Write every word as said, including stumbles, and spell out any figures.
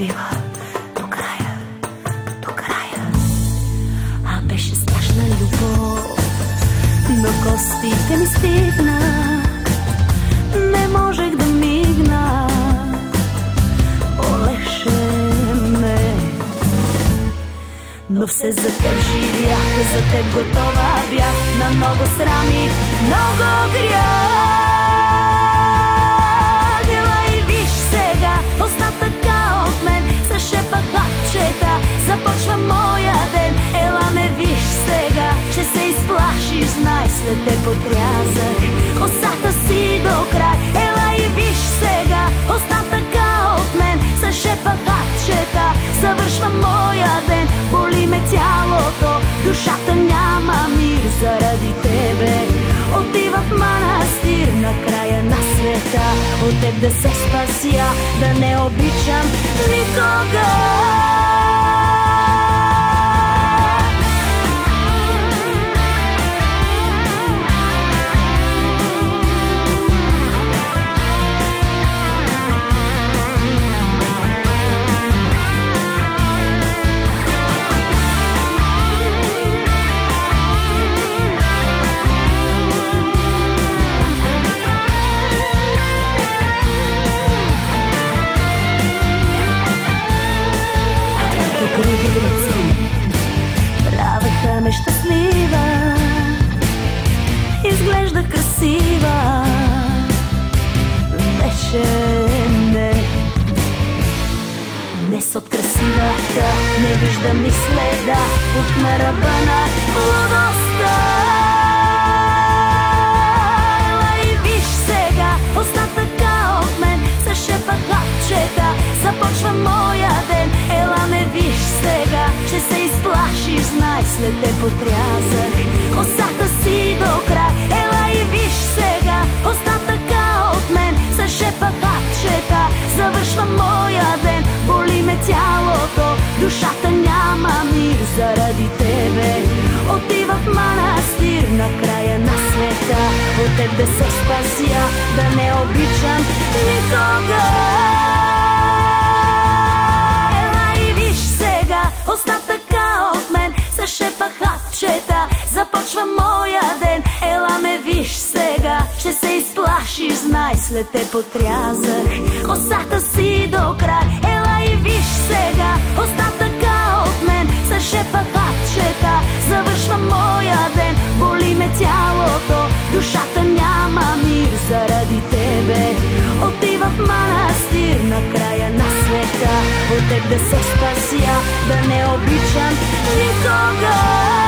отива до края, до края. А беше страшна любов, но костите ми стигна, не можех да мигна, болеше ме. Но все за теб живях, за теб готова бях на много срами, много грях. Ела и виж сега, остатъка от мен, с шепа хапчета започва моя ден. Ела ме виж сега, ще се изплашиш, знай, след теб отрязах косата си до край. Ела и виж сега, остатъка от мен, с шепа хапчета завършва моя ден. Боли ме тялото, душата няма мир заради тебе. Отива в манастир на края на света, от теб да се спася, да не обичам никога. Правеха ме щастлива, изглежда красива, вече не. Днес от красивата не виждам ни следа, от на ръба на лудостта. Ела и виж сега, остатъка от мен, с шепа хапчета започва моя ден. Ела ме виж сега, ще се изплашиш, знай, след теб отрязах косата си до край. Ела и виж сега, остатъка от мен, с шепа хапчета завършва моя ден. Боли ме тялото, душата няма мир заради тебе. Отива в манастир на края на света, от теб да се спася, да не обичам никога. Остатъка от мен, с шепа хапчета започва моя ден. Ела ме виж сега, ще се изплашиш, знай, след теб отрязах косата си до край. Ела и виж сега, остатъка от мен, с шепа хапчета завършва моя ден. Боли ме тялото, душата няма мир заради тебе. Отива в манастир на края на света, от теб да се спася, да не обичам никога.